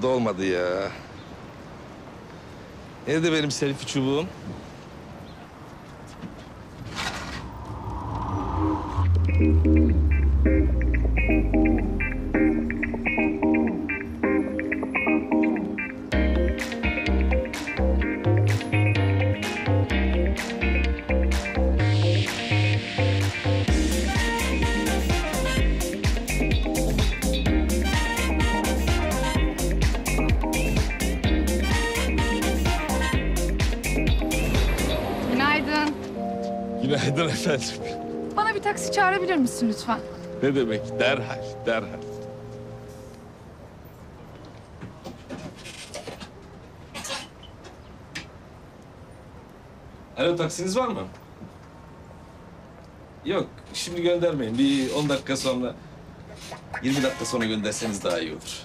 da olmadı ya. Nerede benim selfie çubuğum? Günaydın. Günaydın efendim. Bana bir taksi çağırabilir misin lütfen? Ne demek? Derhal, derhal. Alo, taksiniz var mı? Yok, şimdi göndermeyin. Bir 10 dakika sonra, 20 dakika sonra gönderseniz daha iyi olur.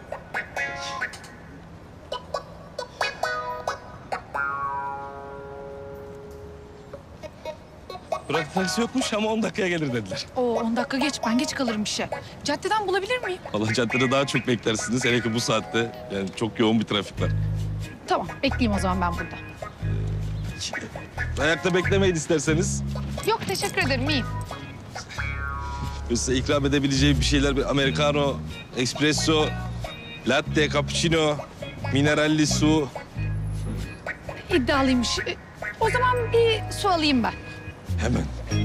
Durak taksi yokmuş ama 10 dakikaya gelir dediler. Oo 10 dakika geç. Ben geç kalırım işe. Caddeden bulabilir miyim? Allah caddede daha çok beklersiniz. Hele ki bu saatte. Yani çok yoğun bir trafik var. Tamam. Bekleyeyim o zaman ben burada. Ayakta beklemeyin isterseniz. Yok teşekkür ederim. İyiyim. Size ikram edebileceğim bir şeyler, bir americano, espresso, latte, cappuccino, mineralli su. İddialıymış. O zaman bir su alayım ben. Hemen.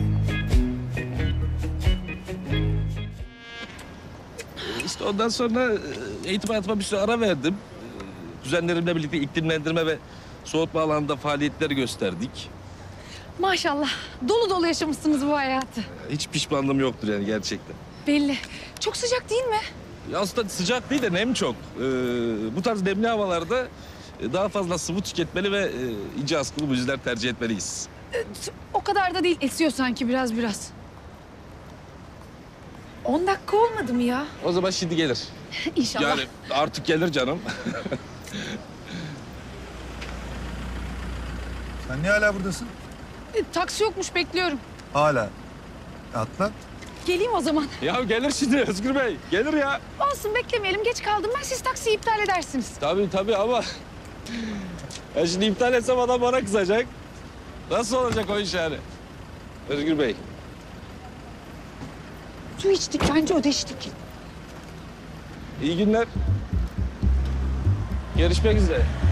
İşte ondan sonra eğitim hayatıma bir süre ara verdim. Kuzenlerimle birlikte iklimlendirme ve soğutma alanında faaliyetler gösterdik. Maşallah. Dolu dolu yaşamışsınız bu hayatı. Hiç pişmanlığım yoktur yani gerçekten. Belli. Çok sıcak değil mi? Ya aslında sıcak değil de nem çok. Bu tarz nemli havalarda daha fazla sıvı tüketmeli ve ince askılı bluzlar tercih etmeliyiz. O kadar da değil. Esiyor sanki biraz. 10 dakika olmadı mı ya? O zaman şimdi gelir. İnşallah. Yani artık gelir canım. Sen niye hala buradasın? Taksi yokmuş. Bekliyorum. Hala. Atla. Geleyim o zaman. Ya gelir şimdi Özgür Bey. Gelir ya. Olsun beklemeyelim. Geç kaldım ben. Siz taksiyi iptal edersiniz. Tabii ama... Ya şimdi iptal etsem adam bana kızacak. Nasıl olacak o iş yani? Özgür Bey. Su içtik. Bence ödeştik. İyi günler. Görüşmek üzere.